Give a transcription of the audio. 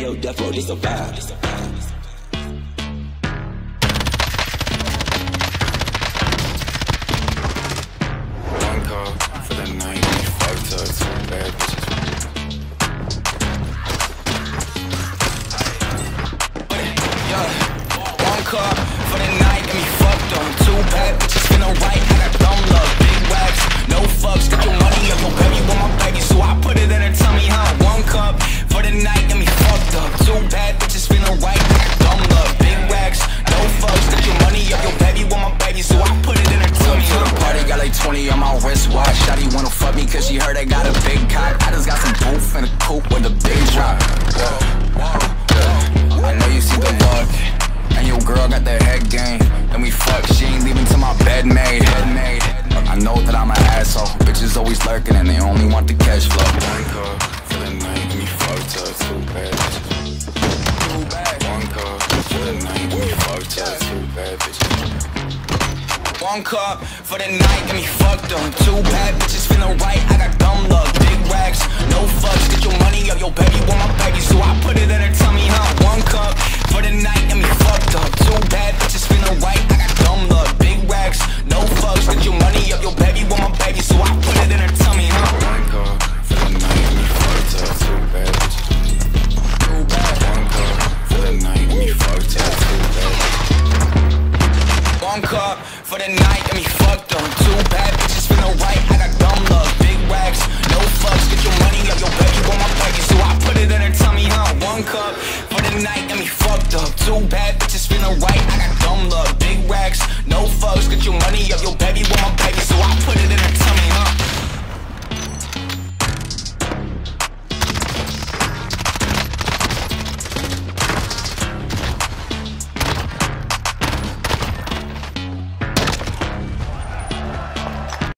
no death row, this a vibe. One call for the night, we fucked up, two bad bitches. One call for the night, and we fucked up, two bad bitches feeling right. I got dumb love, big wax, no fucks, got your money up, your baby want my baby, so I put it in her tummy, huh? One cup for the night, and we fucked up, two bad bitches feeling right. I got dumb love, big wax, no fucks, got your money up, your baby want my baby, so I put it in her tummy, huh? The party got like 20 on my wristwatch. Shawty wanna fuck me cause she heard I got a big cock. I just got some booth and a coupe with a big drop. I know you see the look, and your girl got the head game. And we fuck, she ain't leaving till my bed made. I know that I'm an asshole, bitches always lurking and they only want the cash flow. One call for the night, and we fucked up, two bad bitches. One call for the night, and we fucked up, two bad bitches. One cup for the night, and we fucked up, two bad bitches feeling right. I got dumb luck, big racks, no fucks, get your money.